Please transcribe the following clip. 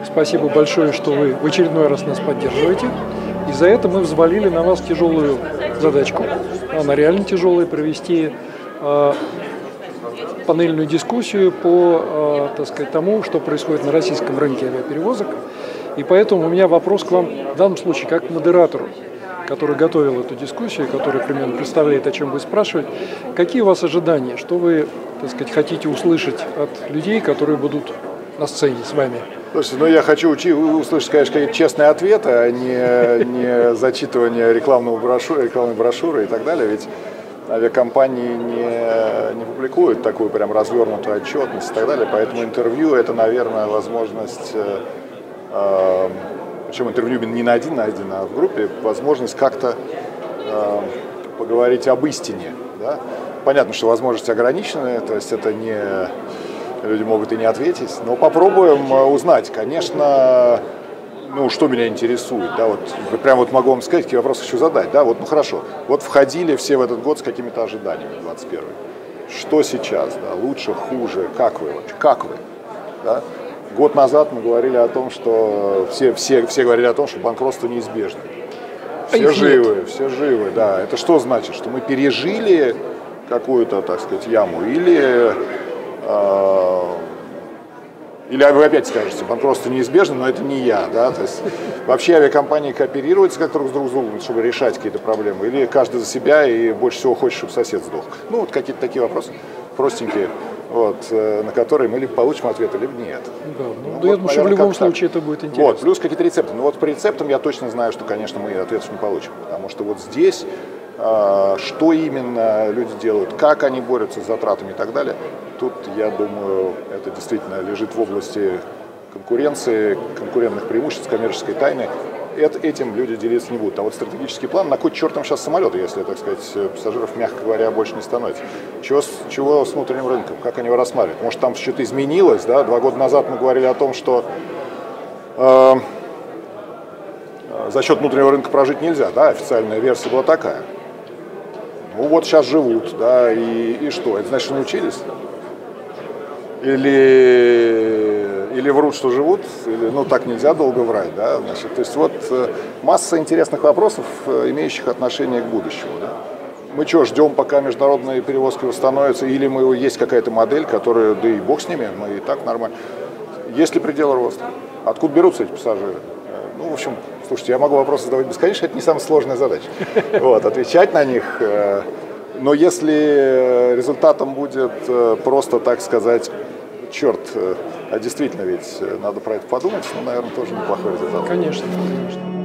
Спасибо большое, что вы в очередной раз нас поддерживаете. И за это мы взвалили на вас тяжелую задачку. Она реально тяжелая — провести панельную дискуссию по, так сказать, тому, что происходит на российском рынке авиаперевозок. И поэтому у меня вопрос к вам в данном случае как к модератору, который готовил эту дискуссию, который примерно представляет, о чем вы спрашиваете. Какие у вас ожидания? Что вы, так сказать, хотите услышать от людей, которые будут на сцене с вами? Слушайте, ну я хочу услышать, конечно, какие-то честные ответы, а не зачитывание рекламной брошюры и так далее. Ведь авиакомпании не публикуют такую прям развернутую отчетность и так далее. Поэтому интервью — это, наверное, возможность, причем интервью не на один, а в группе, возможность как-то поговорить об истине. Да? Понятно, что возможности ограничены, то есть это не... Люди могут и не ответить, но попробуем узнать. Конечно, ну, что меня интересует, да, вот прям вот могу вам сказать, какие вопросы хочу задать, да, вот, ну хорошо, вот входили все в этот год с какими-то ожиданиями, 21-й. Что сейчас, да, лучше, хуже, как вы, да? Год назад мы говорили о том, что все говорили о том, что банкротство неизбежно. Все живы, да. Это что значит, что мы пережили какую-то, так сказать, яму, или вы опять скажете, банкротство неизбежно, но это не я, да, то есть вообще авиакомпании кооперируются как-то друг с другом, чтобы решать какие-то проблемы, или каждый за себя и больше всего хочет, чтобы сосед сдох. Ну, вот какие-то такие вопросы простенькие, вот, на которые мы либо получим ответы, либо нет. Да, ну, я вот, думаю, что в любом случае так. Это будет интересно. Вот, плюс какие-то рецепты. Ну вот по рецептам я точно знаю, что, конечно, мы ответов не получим, потому что вот здесь, что именно люди делают, как они борются с затратами и так далее, тут, я думаю, это действительно лежит в области конкуренции, конкурентных преимуществ, коммерческой тайны. Этим люди делиться не будут. А вот стратегический план, на кой черт там сейчас самолеты, если, так сказать, пассажиров, мягко говоря, больше не становится? Чего с внутренним рынком? Как они его рассматривают? Может, там что-то изменилось? Да? 2 года назад мы говорили о том, что за счет внутреннего рынка прожить нельзя. Да? Официальная версия была такая. Ну вот сейчас живут, да, и что? Это значит, что научились? Или врут, что живут, или, ну так нельзя долго врать, да, значит, то есть вот масса интересных вопросов, имеющих отношение к будущему, да. Мы что, ждем, пока международные перевозки восстановятся, или есть какая-то модель, которая, да и бог с ними, мы и так нормально. Есть ли пределы роста? Откуда берутся эти пассажиры? Ну, в общем, слушайте, я могу вопросы задавать бесконечно, это не самая сложная задача. Вот, отвечать на них. Но если результатом будет просто, так сказать, черт, а действительно ведь надо про это подумать, ну, наверное, тоже неплохой результат. Конечно, конечно.